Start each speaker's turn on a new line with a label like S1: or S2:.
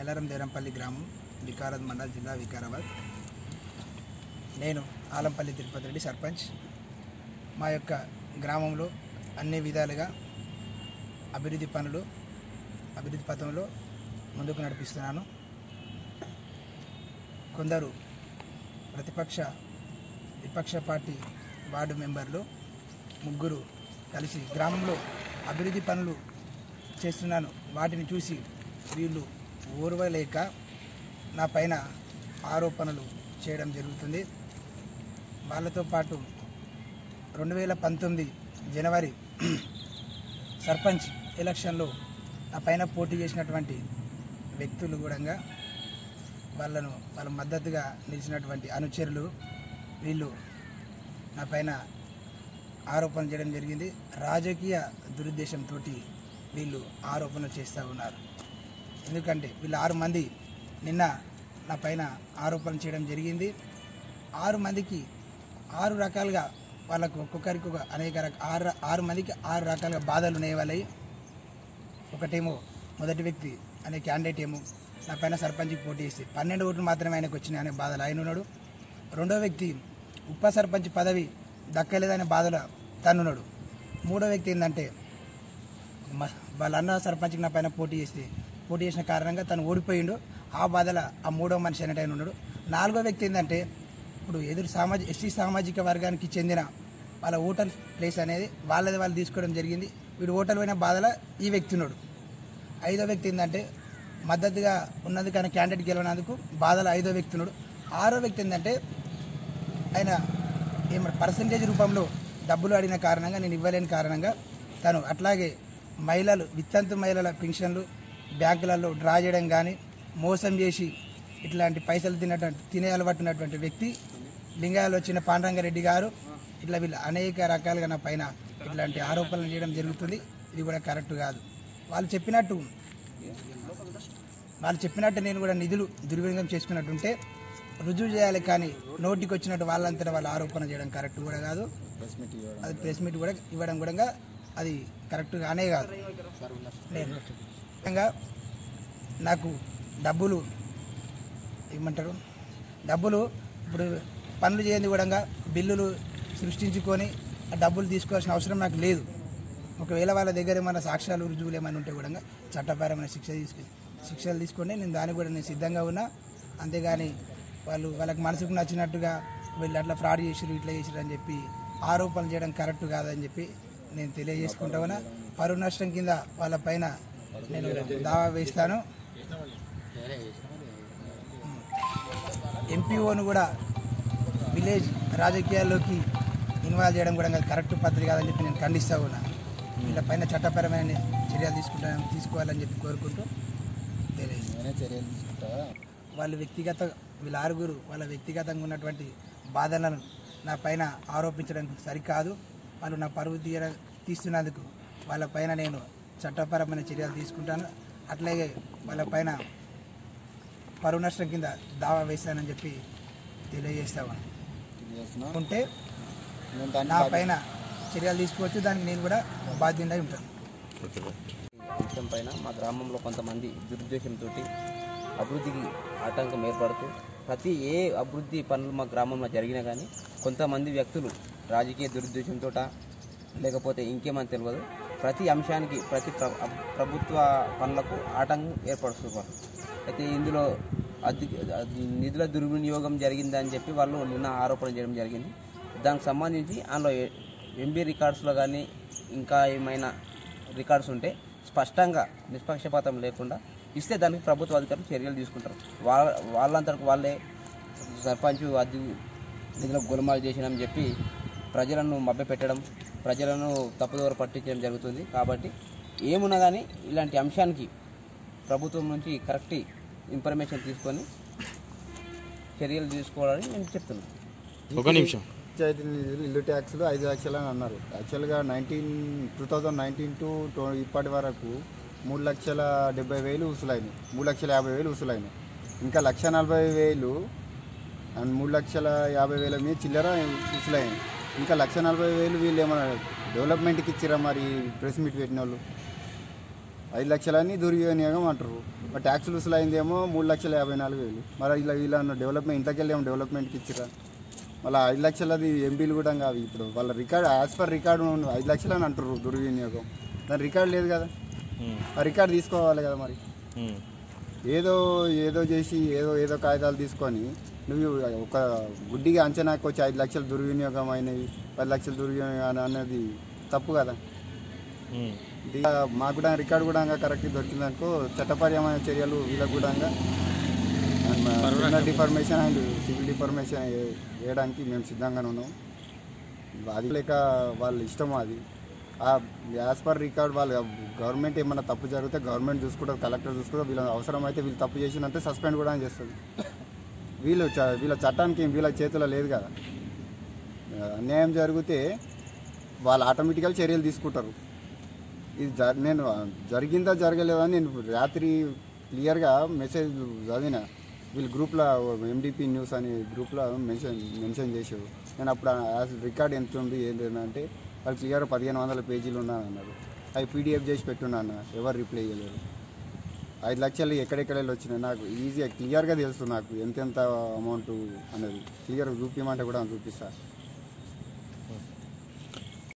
S1: మల్లారం దేరంపల్లి గ్రామం, వికారాబాద్ మండల్ జిల్లా వికారాబాద్. నేను ఆలంపల్లి తిరుపతి రెడ్డి సర్పంచ్. మా యొక్క గ్రామంలో అన్ని విధాలుగా అభివృద్ధి పథంలో ముందుకు నడిపిస్తున్నాను. కొందరు విపక్ష పార్టీ వార్డు మెంబర్లు ముగ్గురు కలిసి గ్రామంలో అభివృద్ధి పనులు చేస్తున్నాను. వాటిని చూసి వీళ్ళు ఓర్వలేక నా పైన ఆరోపణలు చేయడం జరుగుతుంది. వాళ్ళతో పాటు 2019 జనవరి సర్పంచ్ ఎలక్షన్లో నా పైన పోటీ చేసినటువంటి వ్యక్తులు కూడా వాళ్ళ మద్దతుగా నిలిచినటువంటి అనుచరులు వీళ్ళు నా పైన ఆరోపణలు చేయడం జరిగింది. రాజకీయ దురుద్దేశంతో వీళ్ళు ఆరోపణలు చేస్తూ ఉన్నారు. ఎందుకంటే వీళ్ళు 6 మంది నిన్న నా పైన ఆరోపణలు చేయడం జరిగింది. 6 మందికి 6 రకాలుగా వాళ్ళకు ఒక్కొక్కరికి ఒక 6 మందికి 6 రకాలుగా బాధలు ఉన్నాయి వాళ్ళవి. ఒకటేమో మొదటి వ్యక్తి అనే క్యాండిడేట్ ఏమో నా పైన సర్పంచ్కి పోటీ చేసి 12 ఓట్లు మాత్రమే ఆయనకు వచ్చినాయి అనే బాధలు ఆయన ఉన్నాడు. రెండో వ్యక్తి ఉప సర్పంచ్ పదవి దక్కలేదనే బాధలు తనున్నాడు. మూడో వ్యక్తి ఏంటంటే వాళ్ళ అన్న సర్పంచ్కి నా పైన పోటీ చేసిన కారణంగా తను ఓడిపోయిండు, ఆ బాధల ఆ మూడో మనిషి అనేట ఆయన ఉన్నాడు. నాలుగో వ్యక్తి ఏంటంటే ఇప్పుడు ఎస్టీ సామాజిక వర్గానికి చెందిన వాళ్ళ ఓటర్ ప్లేస్ అనేది వాళ్ళు తీసుకోవడం జరిగింది. వీడు ఓటర్ పోయిన బాధల ఈ వ్యక్తి ఉన్నాడు. ఐదో వ్యక్తి ఏంటంటే మద్దతుగా ఉన్నందుకు ఆయన క్యాండిడేట్ గెలవనందుకు బాధల ఐదో వ్యక్తి ఉన్నాడు. ఆరో వ్యక్తి ఏంటంటే ఆయన పర్సంటేజ్ రూపంలో డబ్బులు అడిగిన కారణంగా నేను ఇవ్వలేని కారణంగా తను అట్లాగే వితంతు మహిళల పెన్షన్లు బ్యాంకులలో డ్రా చేయడం కానీ మోసం చేసి ఇట్లాంటి పైసలు తినే అలవాటున్నటువంటి వ్యక్తి లింగాయలు వచ్చిన పాండురంగారెడ్డి గారు ఇట్లా వీళ్ళు అనేక రకాలుగా నా పైన ఇట్లాంటి ఆరోపణలు చేయడం జరుగుతుంది. ఇది కూడా కరెక్ట్ కాదు. వాళ్ళు చెప్పినట్టు నేను కూడా నిధులు దుర్వినియోగం చేసుకున్నట్టుంటే రుజువు చేయాలి, కానీ నోటికి వచ్చినట్టు వాళ్ళంతటా వాళ్ళు ఆరోపణ చేయడం కరెక్ట్ కూడా కాదు. అది ప్రెస్ మీట్ కూడా ఇవ్వడం కూడా అది కరెక్ట్ కానే కాదు. నేను ముఖ్యంగా నాకు డబ్బులు ఇప్పుడు పనులు చేయండి కూడా బిల్లులు సృష్టించుకొని డబ్బులు తీసుకోవాల్సిన అవసరం నాకు లేదు. ఒకవేళ వాళ్ళ దగ్గర ఏమైనా సాక్ష్యాలు రుజువులు ఏమైనా ఉంటే కూడా చట్టపరమైన శిక్షలు తీసుకొని నేను దానికి కూడా నేను సిద్ధంగా ఉన్నా. అంతేగాని వాళ్ళకి మనసుకు నచ్చినట్టుగా వీళ్ళు అట్లా ఫ్రాడ్ చేసిరు ఇట్లా చేసిరు అని చెప్పి ఆరోపణలు చేయడం కరెక్ట్ కాదని చెప్పి నేను తెలియజేసుకుంటా ఉన్నా. పరువు నష్టం కింద వాళ్ళ పైన నేను దావా వేస్తాను. ఎంపీఓను కూడా విలేజ్ రాజకీయాల్లోకి ఇన్వాల్వ్ చేయడం కూడా కరెక్ట్ పద్ధతి కాదని చెప్పి నేను ఖండిస్తూ ఉన్నా. వీళ్ళ పైన చట్టపరమైన చర్యలు తీసుకోవాలని చెప్పి కోరుకుంటూ వీళ్ళ 6 వాళ్ళ వ్యక్తిగతంగా ఉన్నటువంటి బాధలను నా పైన ఆరోపించడం సరికాదు. వాళ్ళు నా పరువు తీస్తున్నందుకు వాళ్ళ పైన నేను చట్టపరమైన చర్యలు తీసుకుంటాను. అట్లాగే వాళ్ళ పైన పరువు నష్టం కింద దావా వేస్తానని చెప్పి తెలియజేస్తాను. ఉంటే నా పైన చర్యలు తీసుకోవచ్చు, దానికి నేను కూడా బాధ్యత ఉంటాను.
S2: విషయం పైన మా గ్రామంలో కొంతమంది దురుద్దేశంతో అభివృద్ధికి ఆటంకం ఏర్పడుతూ ప్రతి అభివృద్ధి పనులు మా గ్రామంలో జరిగినా కానీ కొంతమంది వ్యక్తులు రాజకీయ దురుద్దేశంతో లేకపోతే ఇంకేమని తెలియదు ప్రతి అంశానికి ప్రభుత్వ పనులకు ఆటంకం ఏర్పడుతున్నారు. అయితే ఇందులో నిధుల దుర్వినియోగం జరిగిందని చెప్పి వాళ్ళు నిన్న ఆరోపణ చేయడం జరిగింది. దానికి సంబంధించి అందులో ఎంబీ రికార్డ్స్లో కానీ ఇంకా ఏమైనా రికార్డ్స్ ఉంటే స్పష్టంగా నిష్పక్షపాతం లేకుండా ఇస్తే దానికి ప్రభుత్వ అధికారులు చర్యలు తీసుకుంటారు. వాళ్ళంతకు వాళ్ళే సర్పంచ్ నిధులకు గొలుమాలు చేసినని చెప్పి ప్రజలను మభ్యపెట్టడం, ప్రజలను తప్పుదోవ పట్టించడం జరుగుతుంది. కాబట్టి ఏమున్నా కానీ ఇలాంటి అంశానికి ప్రభుత్వం నుంచి కరెక్ట్ ఇన్ఫర్మేషన్ తీసుకొని చర్యలు తీసుకోవాలని నేను చెప్తున్నాను.
S3: ఒక నిమిషం.
S4: పంచాయతీ నిధులు ఇల్లు ట్యాక్స్లు 5 లక్షలు అని అన్నారు. యాక్చువల్గా 2019 టు ఇప్పటి వరకు 3,70,000 వసూలైనాయి, 3,50,000 వసూలైనాయి. ఇంకా 1,40,000 అండ్ 3,50,000 మీద చిల్లర వసూలైనాయి. ఇంకా 1,40,000 వీళ్ళు ఏమన్నా డెవలప్మెంట్కి ఇచ్చిరా? మరి ప్రెస్ మీట్ పెట్టిన వాళ్ళు 5 లక్షలని దుర్వినియోగం అంటారు. మరి ట్యాక్స్ వసూలు అయిందేమో 3,54,000. మరి ఇలా వీళ్ళ డెవలప్మెంట్ ఇంతకెళ్ళి ఏమో డెవలప్మెంట్కి ఇచ్చిరా. మళ్ళీ 5 లక్షలది ఎంపీలు కూడా కాదు. ఇప్పుడు వాళ్ళ రికార్డ్ యాజ్ పర్ రికార్డు 5 లక్షలు అని అంటారు దుర్వినియోగం. దాని రికార్డు లేదు కదా, ఆ రికార్డు తీసుకోవాలి కదా. మరి ఏదో చేసి ఏదో కాగితాలు తీసుకొని నువ్వు ఒక గుడ్డిగా అంచనాకు వచ్చి 5 లక్షలు దుర్వినియోగం అయినవి, 10 లక్షలు దుర్వినియోగం అనేది తప్పు కదా. మాకు కూడా రికార్డు కూడా కరెక్ట్ దొరికిందనుకో చట్టపరమైన చర్యలు వీళ్ళకు కూడా డిఫర్మేషన్ అండ్ సివిల్ డిఫర్మేషన్ వేయడానికి మేము సిద్ధంగానే ఉన్నాం. అది లేక వాళ్ళ ఇష్టం అది. యాజ్ పర్ రికార్డ్ వాళ్ళు గవర్నమెంట్ ఏమన్నా తప్పు జరిగితే గవర్నమెంట్ చూసుకుంటారు, కలెక్టర్ చూసుకుంటారు. వీళ్ళ అవసరం అయితే వీళ్ళు తప్పు చేసినంటే సస్పెండ్ కూడా చేస్తుంది. వీళ్ళ చట్టానికి వీళ్ళ చేతిలో లేదు కదా. అన్యాయం జరిగితే వాళ్ళు ఆటోమేటిక్గా చర్యలు తీసుకుంటారు. ఇది నేను జరిగిందా జరగలేదని నేను రాత్రి క్లియర్గా మెసేజ్ చదివిన. వీళ్ళు గ్రూప్లో ఎండిపి న్యూస్ అనే గ్రూప్లో మెన్షన్ చేసారు. నేను అప్పుడు రికార్డ్ ఎంత ఉంది ఏంటి అంటే వాళ్ళు క్లియర్ 1500 పేజీలు ఉన్నాను అన్నారు. అవి పీడిఎఫ్ చేసి పెట్టున్నాను, ఎవరు రిప్లై చేయలేదు. 5 లక్షలు ఎక్కడెక్కడ వచ్చినాయి నాకు ఈజీగా క్లియర్గా తెలుసు. నాకు ఎంతెంత అమౌంట్ అనేది క్లియర్గా చూపించమంటే కూడా చూపిస్తాను.